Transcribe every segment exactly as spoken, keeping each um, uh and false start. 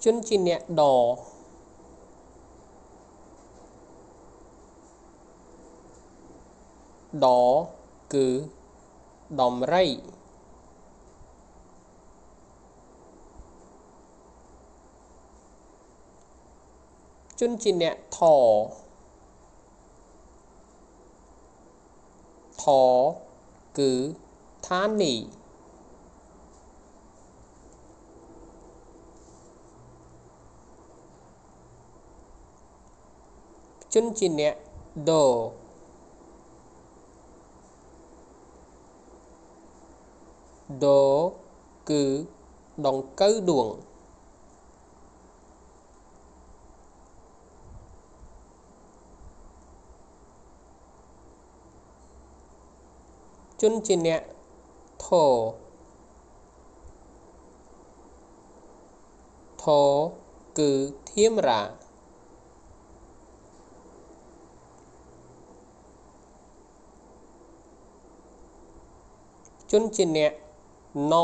ជនជាអ្នកដដគឺដំរីជនជាអ្នកថថគឺឋានីជនជាអ្នកដដគឺដង្កូវដួងជនជាអ្នកថថគឺធាមរាជនជាអ្នកណ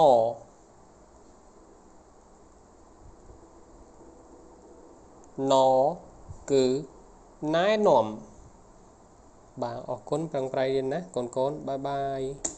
ណគឺណែនាំបាទអរគុណប្រឹងប្រែងរៀនណាកូនកូនបាយបាយ